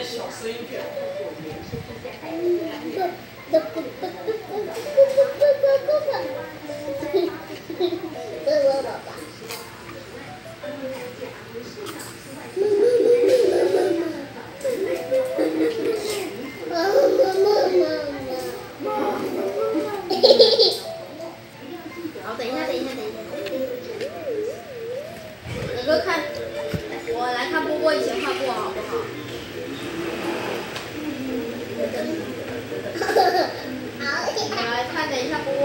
小声一点。 好，等一下。哥哥看，我来看波波以前画过好不好？我来看，等一下波波